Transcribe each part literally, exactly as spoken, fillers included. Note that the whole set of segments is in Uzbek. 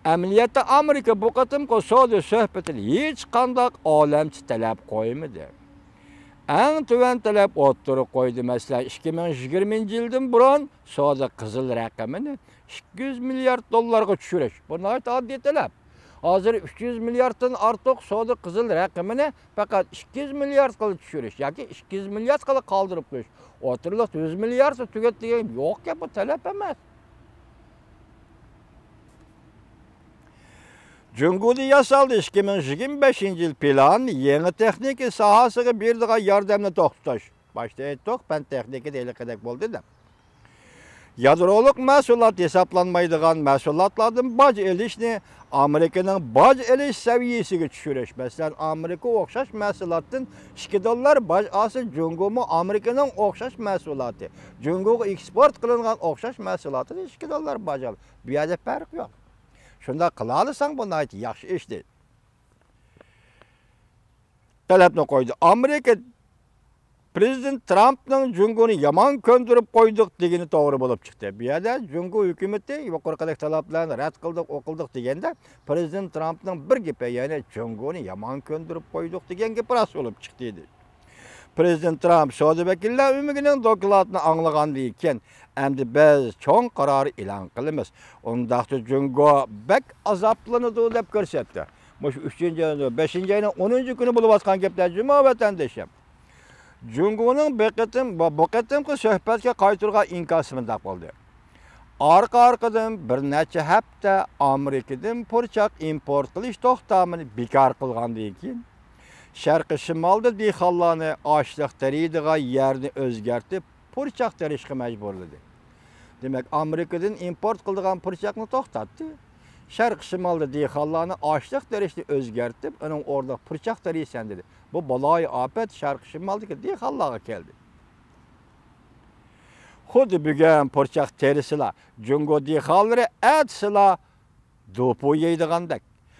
Əməliyyatda Amerika bu qatımqı savdo söhbətini heç qandaq aləmçi tələb qoymadı. Ən tövən tələb oturuq qoydu. Məsələn, ikki ming yigirmanchi yildan burun savdo qızıl rəqəmini ikki yuz milyard dollarga tushirish. Bu nəhayət addi tələb. Hazır uch yuz milyarddan artıq savdo qızıl rəqəmini faqat ikki yuz milyard qilib tushirish yoki ikki yuz milyard qilib qaldırıb qo'yish. O'tirliq yuz milyard tugat degan yo'q ki, bu talab emas. Cumhuriyeti yasaldı ikki ming yigirma beshinchi yil plan yeni texnika sohasiga berdigan yordamni to'xtatish. Başta aytdik, fan texnika deyilgandek bo'ldi da. Yadroluk mahsulot hesaplanmaydigan mahsulotlardan baj elishni Amerikaning baj elish saviyasiga tushirish. Masalan, Amerika o'xshash mahsulotdan ikki dollar baj olsa, Jungo'mi Amerikaning o'xshash mahsuloti. Jungo'ga eksport qilingan o'xshash mahsulotdan ikki dollar baj ol. Bu yerda farq yo'q. Shunda qila olsang, bu nihoyat yaxshi ish deydi. Talabni qo'ydi. Amerika Prezident Trump'ның Jungo'ni yomon ko'ndirib qo'ydik degani to'g'ri bo'lib chiqdi. Bu yerda Jungo hukumatı yuqoridagi talablarni rad qildik, o'qildik deganda Prezident Trump'ның bir gapi, ya'ni Jungo'ni yomon ko'ndirib qo'ydik degan gap rost bo'lib chiqdi edi. Prezident Trump savdo vakillar umigining dokladini anglagandan keyin endi biz cho'ng qaror e'lon qilamiz. Undaqda Jungo bek azoblanadi deb ko'rsatdi. Mush uchinchi, beshinchi oyning o'ninchi kuni bo'lib o'tgan gaplar juma vatandoshim. Jungo'ning beqitim bu qitimqi suhbatga qaytirgan inkosi mundaq bo'ldi. Arqa-arqadan bir necha hafta Amerikadan purchaq import qilish to'xtamini bekor qilgandan keyin Sharqi shimolda dehqonlarni ochliq teriydigan yerni o'zgartib purchaq terishga majburladi. Demak, Amerikadan import qiladigan purchaqni to'xtatdi. Sharqi shimolda dehqonlarni ochliq terishni o'zgartib, uning o'rniga purchaq teriysan dedi. Bu baloy afat Sharqi shimoldagi dehqonlarga keldi. Xuddi bugun purchaq terisilar, Jungo dehqonlari atsila do'pu yeydigandek.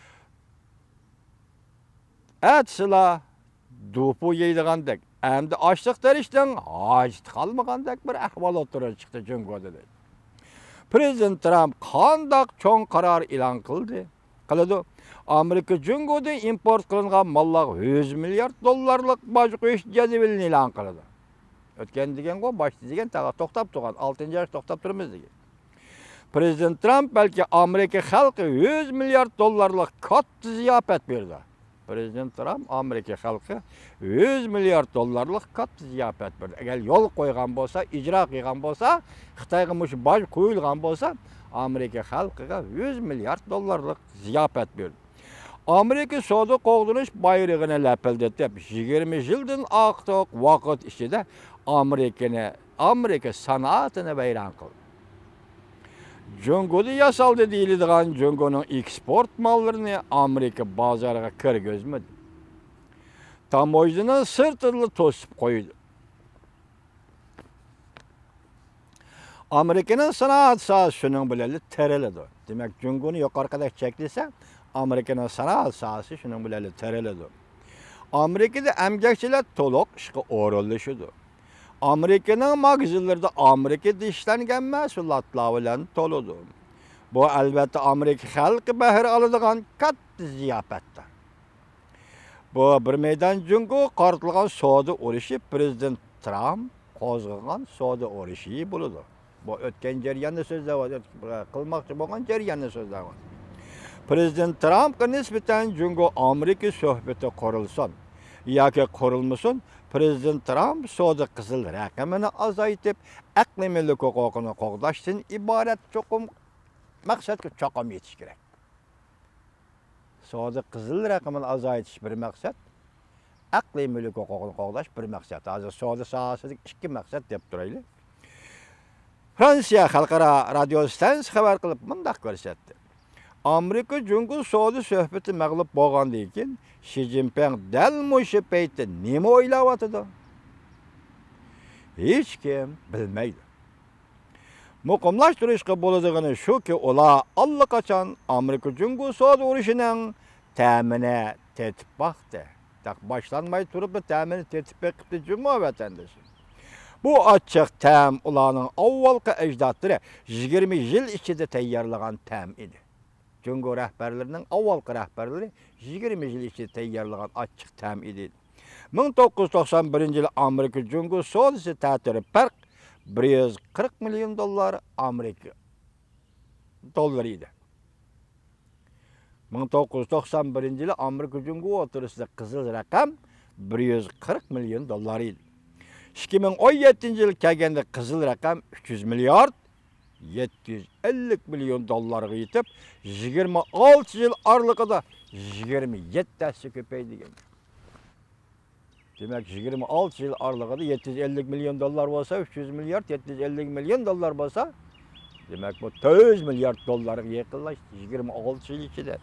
Atsila do'pu yeydigandek. Endi ochliq terishdan hojat qolmagandek bir ahvol o'tirib chiqdi Jungoda. Prezident Trump qandaq cho'ng qaror e'lon qildi. Qiladi. Amerika Jungo'dan import qilingan mallarga yuz milyard dollarlik boj qo'yish jadvalini e'lon qildi. O'tgan degan-ku, boshda degan taqa to'xtab turgan, oltinchi oy to'xtab turamiz degan. Prezident Trump balki Amerika xalqi yuz milyard dollarlik katta ziyofat berdi. Prezident Trump Amerika xalqi yuz milyard dollarlik katta ziyofat berdi. Agar yo'l qo'ygan bo'lsa, ijro qilgan bo'lsa, Xitoyga mush boj qo'yilgan bo'lsa, Amerika xalqiga yuz milyard dollarlik ziyofat berdi. Amerika savdo qo'g'dirish bayrog'ini lapildatib, yigirma yildan ortiq vaqt ichida Amerikani, Amerika sanoatini vayron qildi. Jungo'da yasaldi deyiladigan Jungo'ning eksport mollarini Amerika bozoriga kirgizmadi. Tamoyilni sirtini to'sib qo'ydi. Amerikaning sanoat sohasi shuning bilan teriladi. Demak, Jungo'ni yuqoriga cheklasa, Amerikaning sanoat sohasi shuning bilan teriladi. Amerikada emgakchilar to'liq ishga o'rinlashadi. Amerikaning magazinlarida Amerikada ishlangan mahsulotlar bilan to'ladi. Bu albatta Amerika xalqi bahra oladigan katta ziyofatdir. Bu bir maydon Jungo qartilgan savdo urushi Prezident Trump qo'zg'agan savdo urushi bo'ladi. Bu o'tgan jarayonni so'zlayapti, qilmoqchi bo'lgan jarayonni so'zlayapti. Prezident Trumpga nisbatan Jungo Amerika suhbati qurilsin yoki qurilmasin, Prezident Trump savdo qizil raqamini azaytib, aqliy millat huquqini qo'g'dashdan iborat cho'qim maqsadga cho'qim yetish kerak. Savdo qizil raqamini azaytish bir maqsad, aqliy millat huquqini qo'g'dash bir maqsad. Hozir savdo sohasidagi ikki maqsad deb turaylik. Fransiya xalqaro radio stansiyasi xabar qilib mundaq ko'rsatdi. Amerika Jungo savdo suhbati mag'lub bo'lgandan keyin Xi Jinping dal mushu paytda nima o'ylayotdi? Hech kim bilmaydi. Muqimlashtirishga bo'ladigani shuki, ular allaqachon Amerika Jungo savdo urushining ta'mini tetib baqdi. Tak boshlanmay turib ta'mini tetib baqdi juma vatandoshi. Bu ochiq ta'm ularning avvalgi ajdodlari yigirma yil ichida tayyorlagan ta'm edi. Cungo rəhbərlərinin avvalqı rəhbərləri yigirma yil içində tayyorlagan açıq tam idi. ming to'qqiz yuz to'qson birinchi yil Amerika Cungo savdosi ta'siri farq bir yuz qirq million dollar Amerika dollari edi. ming to'qqiz yuz to'qson birinchi yil Amerika Cungo o'rtasida qizil raqam bir yuz qirq million dollar edi. ikki ming o'n yettinchi yil kelganda qizil raqam uch yuz milliard yetti yuz ellik million dollarga yetib, yigirma olti yil oralig'ida yigirma yettasi ko'paydi degan. Demak, yigirma olti yil oralig'ida yetti yuz ellik million dollar bo'lsa, uch yuz milliard yetti yuz ellik million dollar bo'lsa, demak bu to'rt yuz milliard dollarga yaqinlashdi yigirma olti yil ichida.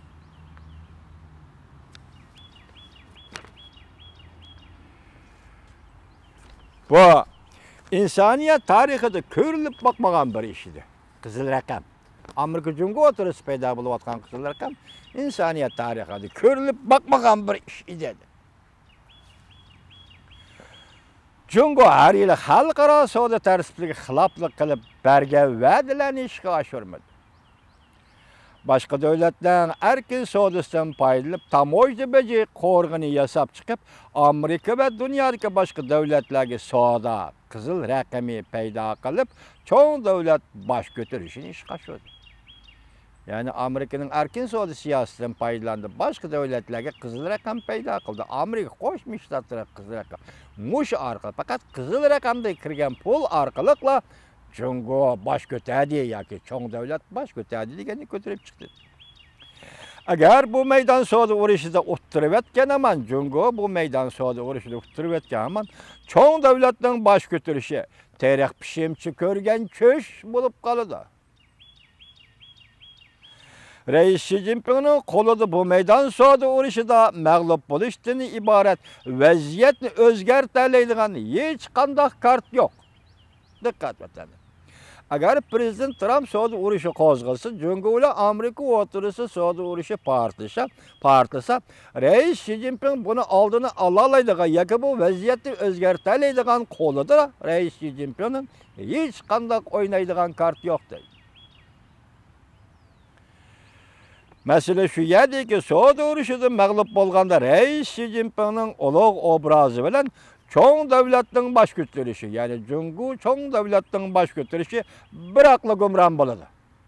Bu insoniyat tarixida ko'rilib boqmagan bir ish edi. Qizil raqam. Amerika Cungo o'rtasida paydo bo'layotgan qizil raqam insoniyat tarixida ko'rilib boqmagan bir ish edi. Cungo har yili xalqaro savdo tartibiga xiloflik qilib bergan va'dalarni ishga oshirmadi. Boshqa davlatlar erkin savdosidan foydalanib, tamoyil beji qo'rg'ini yasab chiqib, Amerika va dunyodagi boshqa davlatlarga savdo qizil raqami paydo qilib, cho'ng davlat bosh ko'tarishini ishga oshirdi. Ya'ni Amerikaning erkin savdo siyosatidan foydalandi, boshqa davlatlarga qizil raqam paydo qildi. Amerika Qo'shma Shtatlar qizil raqam mush orqali, faqat qizil raqamda kirgan pul orqali Cungo bosh ko'tardi yoki cho'ng davlat bosh ko'tardi deganni ko'tarib chiqdi. Agar bu maydon savdo urushida o'ttirib o'tgan aman, Cungo bu maydon savdo urushida o'ttirib o'tgan aman, cho'ng davlatning bosh ko'tarishi tarix pishimchi ko'rgan cho'sh bo'lib qoladi. Reis Xi Jinpingning qo'lida bu maydon savdo urushida mag'lub bo'lishdan iborat vaziyatni o'zgartiradigan hech qanday kart yo'q. Diqqat etadi. Agar prezident Trump savdo urushi qo'zg'alsa, Cungo bilan Amerika o'rtasida savdo urushi portlasa, portlasa, Reis Xi Jinping buni oldini ola oladigan yoki bu vaziyatni o'zgartiradigan qo'lida Reis Xi Jinpingning hech qanday o'ynaydigan kart yo'q deydi. Masala shu yerdeki savdo urushida mag'lub bo'lganda Reis Xi Jinpingning ulug' obrazi bilan cho'ng davlatning bosh ko'tarishi, ya'ni Cungo cho'ng davlatning bosh ko'tarishi bir aqli gumron bo'ladi.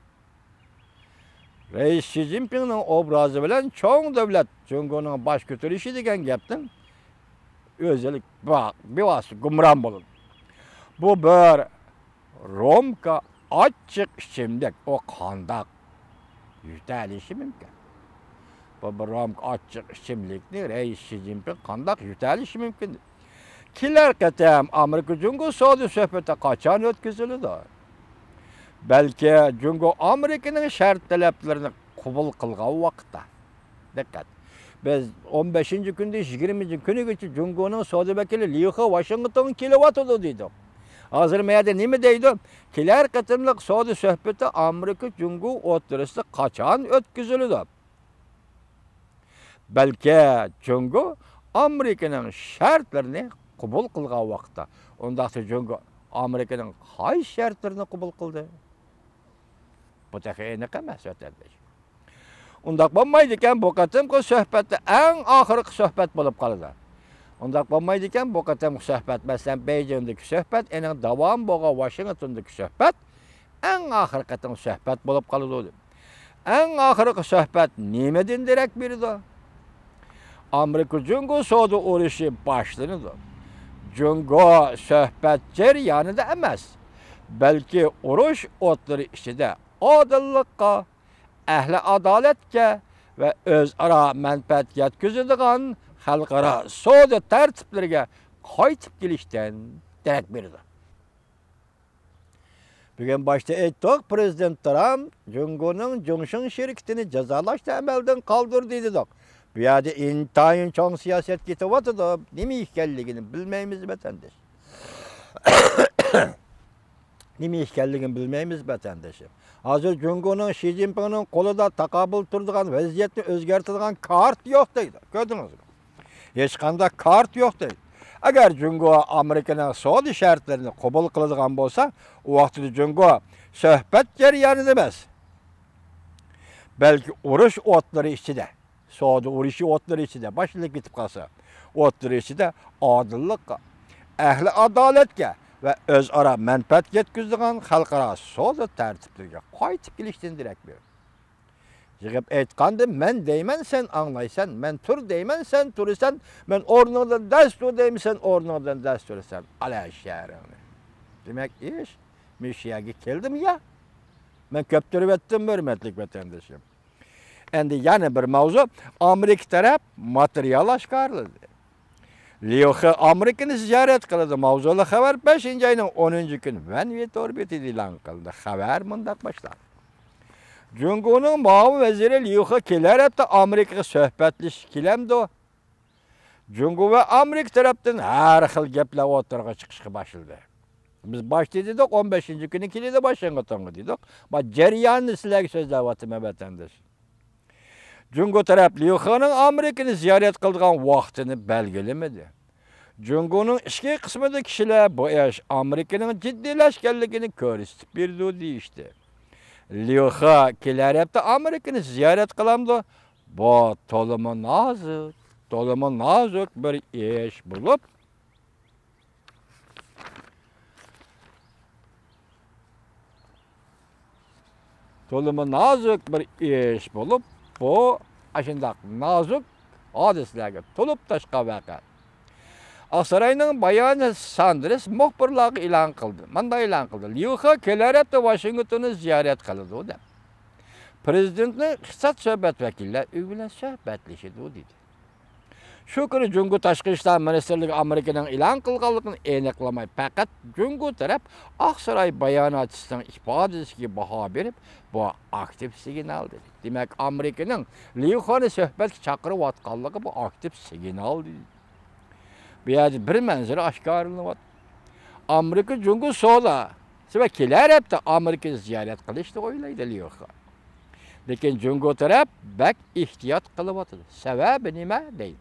Reis Xi Jinpingning obrazi bilan cho'ng davlat Cungoning bosh ko'tarishi degan gapning o'zilik bevosita gumron bo'ladi. Bu bir romka ochiq ichimlik, o qandoq yutalishi mumkin. Bu bir romka ochiq ichimlikni Reis Xi Jinping qandoq yutalishi mumkin? Kelar qatam Amerika Cungo savdo suhbati qachon o'tkaziladi? Balki Cungo Amerikaning shart talablarini qabul qilgan vaqtda. Diqqat. Biz o'n beshinchi kunda yigirmanchi kunigacha Cungoning savdo vakili Lixa Washington kelyapti deydi. Hozir mayda nima deydi? Kelar qatimliq savdo suhbati Amerika Cungo o'rtasida qachon o'tkaziladi? Balki Cungo Amerikaning shartlarini qabul qilgan vaqtda, undaqda Cungo Amerikaning qaysi shartlarini qabul qildi? Bu taxayini emas o'tadi. Undaq bo'lmaydi ekan, bu qatimqi suhbatda eng oxirgi suhbat bo'lib qoladi. Undaq bo'lmaydi ekan, bu qatimqi suhbat, masalan, Beijingdagi suhbat, ening davom bo'lgan Washingtondagi suhbat eng oxirgi qatimqi suhbat bo'lib qoladi. Eng oxirgi suhbat nimadan darak berdi? Amerika Cungo savdo urushi boshlanadi. Cungo suhbat jarayonida emas, balki urush o'tlari ichida odillikqa, ahli adolatga va o'zaro manfaat yetkazadigan xalqaro savdo tartiblariga qaytib kelishdan darak berdi. Bugun boshda aytdik, prezident Trump Cungoning Jongshin sherikatini jazolashda amaldan qoldirdi dedik. Bu yerda intayin cho'ng siyosat ketyapti, nima ekanligini bilmaymiz vatandosh. Nima ekanligini bilmaymiz vatandoshim. Hozir Cungoning Xi Jinpingning qo'lida taqobil turadigan vaziyatni o'zgartiradigan kart yo'q deydi. Ko'rdingizmi? Hech qanday kart yo'q deydi. Agar Cungo Amerikaning savdo shartlarini qabul qiladigan bo'lsa, u vaqtda Cungo suhbat jarayonida emas, Belki uruş otları içinde, soğudu uruşu otları içinde, başlık bitip kalsa, otları içinde adıllıkka, ehli adaletke ve özara menfaat yetkizdiğin halkara soğudu tertiplerge qaytip gelişten direkt bir. Yığıp aytqanda men deymen sen anlaysan, men tur deymen sen tursan, men ornundan ders tur deymen sen ornundan ders tursan. Ala şehrini. Demek iş müşiyagi keldim ya. Men köptürüp ettim hürmetlik vatandaşım. Endi yana bir mavzu Amerika taraf materyal aşkarladı. Liyoxi Amerikani ziyorat qiladi. Mavzuli xabar beshinchi ayning o'ninchi kuni Vanvet orbiti e'lon qildi. Xabar mundaq boshlanadi. Jungoning muavin vaziri Liyoxi kelar hafta Amerikaga suhbatlashish kelamdi. Jungo va Amerika tarafdan har xil gaplar o'tirg'a chiqishga boshladi. Biz başladık on beshinchi kuni keladi Washingtonga dedik. Bak jarayonni sizlarga so'zlayapman vatandosh. Jungo taraf Liyoxining Amerikani ziyorat qilgan vaqtini belgilamadi. Jungoning ichki qismida kishilar bu ish Amerikaning jiddiylashganligini ko'rsatib berdi deyishdi. Liyoxi kelar hafta Amerikani ziyorat qilamdi. Bu to'limi nozik, to'limi nozik bir ish bo'lib, to'limi nozik bir ish bo'lib, bu aşındaq nazik hadislarga to'lib tashqa vaqa. Aqsarayning bayoni Sanders muxbirlarga e'lon qildi. Manda e'lon qildi. Liyoxi kelar hafta Washingtonni ziyorat qiladi dedi. Prezidentning iqtisod suhbat vakillari u bilan suhbatlashadi dedi. Shu kuni Jungo Tashqi ishlar ministrligi Amerikaning e'lon qilganligini aniqlamay, faqat Jungo taraf Aqsaray bayonotchisining ifodasiga baho berib, bu aktiv signal dedi. Demak, Amerikaning Liyoxini suhbatga chaqirayotganligi bu aktiv signal dedi. Bu yerda bir manzara oshkorlanyapti. Amerika Jungo so'la va kelar hafta Amerikani ziyorat qilishni o'ylaydi Liyoxi. Lekin Jungo taraf bak ehtiyot qilyapti. Sababi nima deydi?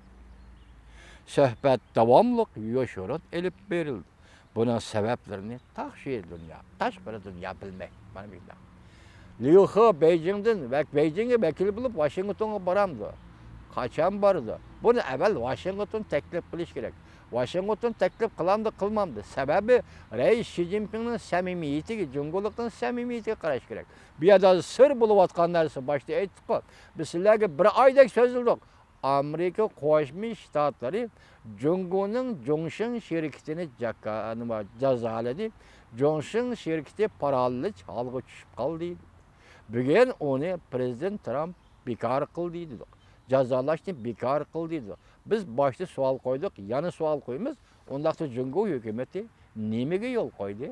Suhbat davomli yo'shorat elib berildi. Buning sabablarini tashqi dunyo, tashqi dunyo bilmaydi. Mana bu yerda. Liyoxi Beijingdan va Beijingga vakil bo'lib Washingtonga boramdi. Qachon bordi? Buni avval Washington taklif qilish kerak. Washington taklif qilamdi, qilmamdi. Sababi Rais Xi Jinpingning samimiyatiga, Jungolikning samimiyatiga qarash kerak. Bu yerda sir bo'layotgan narsa boshda aytdik-ku. Biz sizlarga bir oydak so'zildik. Amerika Qo'shma Shtatlari Jungoning Jongshin sherikatini jazoladi. Jongshin sherikati parallik holga tushib qoldi. Bugun uni Prezident Trump bekor qildi dedi. Jazolashni bekor qildi dedi. Biz boshda savol qo'ydik, yana savol qo'yamiz. Undaqda Jungo hukumatı nimaga yo'l qo'ydi?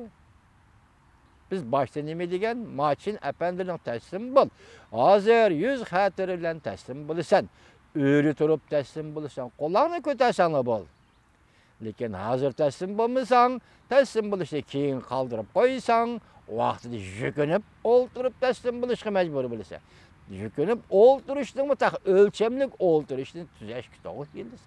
Biz boshda nima degan? Machin apandining taslim bo'l. Hozir yuz xatir bilan taslim bo'lasan. Öğrü turib taslim bo'lasan, qo'llarni ko'tarsan bo'l. Lekin hozir taslim bo'lmasang, taslim bo'lishni keyin qoldirib qo'ysan, vaqtida yukinib, o'ltirib taslim bo'lishga majbur bo'lasan. Yukinib o'ltirishning mutaq o'lchamlik o'ltirishni tuzash kitobi keldi.